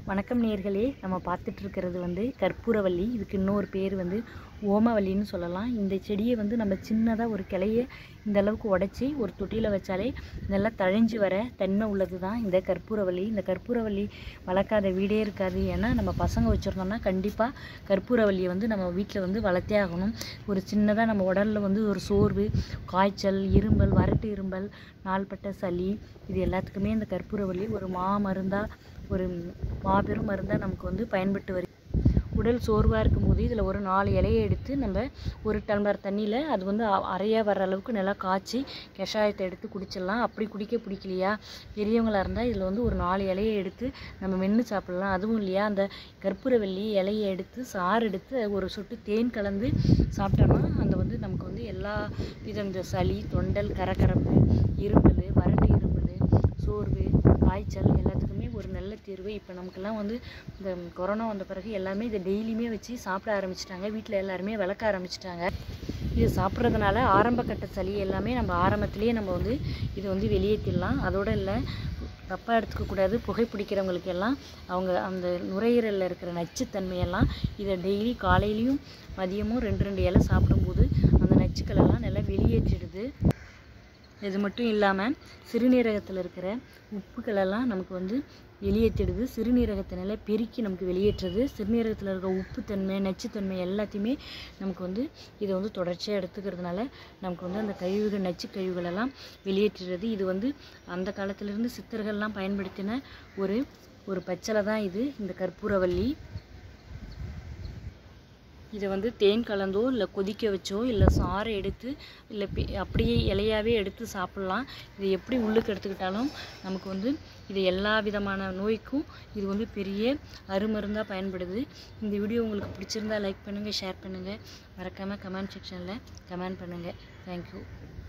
வணக்கம் நேயர்களே, நம்ம பார்த்துட்டு இருக்கிறது கற்பூரவள்ளி. இதுக்கு இன்னொரு பேர் ஓமவல்லின்னு சொல்லலாம். இந்த செடியை நம்ம சின்னதாக ஒரு கிளையை இந்த அளவுக்கு உடைச்சி ஒரு தொட்டியில் வச்சாலே நல்லா தழைஞ்சு வர தன்மை உள்ளது தான் இந்த கற்பூரவள்ளி. இந்த கற்பூரவள்ளி வளர்க்காத வீடே இருக்காது. ஏன்னா நம்ம பசங்க வச்சுருந்தோம்னா கண்டிப்பாக கற்பூரவள்ளியை நம்ம வீட்டில் வளர்த்தே ஆகணும். ஒரு சின்னதாக நம்ம உடலில் ஒரு சோர்வு, காய்ச்சல், இருமல், வறட்டு இருமல், நாள்பட்ட சளி, இது எல்லாத்துக்குமே இந்த கற்பூரவள்ளி ஒரு மருந்தாக, ஒரு மாபெரும் மருந்தாக நமக்கு பயன்பட்டு வருது. உடல் சோர்வாக இருக்கும்போது இதில் ஒரு 4 இலையை எடுத்து நம்ம ஒரு டம்ளர் தண்ணியில் அது அரையாக வர்ற அளவுக்கு நல்லா காய்ச்சி கஷாயத்தை எடுத்து குடிச்சிடலாம். அப்படி குடிக்க பிடிக்கலையா, பெரியவங்களாக இருந்தால் இதில் ஒரு 4 இலையை எடுத்து நம்ம மென்று சாப்பிட்லாம். அதுவும் இல்லையா, அந்த கற்பூரவள்ளி இலையை எடுத்து சாறு எடுத்து ஒரு சொட்டு தேன் கலந்து சாப்பிட்டோம்னா அந்த நமக்கு எல்லா விதம், இந்த சளி, தொண்டல், கரகரப்பு, இருமல், வறட்டு இருமல், சோர்வு, காய்ச்சல் எல்லாத்துக்குமே ஒரு நல்ல தீர்வு. இப்போ நமக்கெல்லாம் இந்த கொரோனா வந்த பிறகு எல்லாமே இதை டெய்லியுமே வச்சு சாப்பிட ஆரம்பிச்சிட்டாங்க. வீட்டில் எல்லாருமே வளர்க்க ஆரம்பிச்சிட்டாங்க. இது சாப்பிட்றதுனால ஆரம்ப கட்ட சளி எல்லாமே நம்ம ஆரம்பத்திலேயே நம்ம இதை வெளியேற்றிடலாம். அதோடு இல்லை, தப்பாக எடுத்துக்கக்கூடாது. புகைப்பிடிக்கிறவங்களுக்கு எல்லாம் அவங்க அந்த நுரையீரலில் இருக்கிற நச்சுத்தன்மையெல்லாம் இதை டெய்லி காலையிலையும் மதியமும் 2 இலை சாப்பிடும்போது அந்த நச்சுக்களெல்லாம் நல்லா வெளியேற்றிடுது. இது மட்டும் இல்லாமல் சிறுநீரகத்தில் இருக்கிற உப்புக்களெல்லாம் நமக்கு வெளியேற்றிடுது. சிறுநீரகத்தை நல்லா பெருக்கி நமக்கு வெளியேற்றுறது. சிறுநீரகத்தில் இருக்கிற உப்புத்தன்மை, நச்சுத்தன்மை எல்லாத்தையுமே நமக்கு இதை தொடர்ச்சியாக எடுத்துக்கிறதுனால நமக்கு அந்த கழிவுகள், நச்சு கழிவுகளெல்லாம் வெளியேற்றுறது. இது அந்த காலத்திலேருந்து சித்தர்கள்லாம் பயன்படுத்தின ஒரு பச்சளை தான் இது, இந்த கற்பூரவள்ளி. இதை தேன் கலந்தோ இல்லை கொதிக்க வச்சோ இல்லை சாறை எடுத்து இல்லை அப்படியே இலையாகவே எடுத்து சாப்பிட்லாம். இதை எப்படி உள்ளுக்கு எடுத்துக்கிட்டாலும் நமக்கு இது எல்லா விதமான நோய்க்கும் இது பெரிய அருமருந்தாக பயன்படுது. இந்த வீடியோ உங்களுக்கு பிடிச்சிருந்தா லைக் பண்ணுங்கள், ஷேர் பண்ணுங்கள், மறக்காமல் கமெண்ட் செக்ஷனில் கமெண்ட் பண்ணுங்கள். தேங்க்யூ.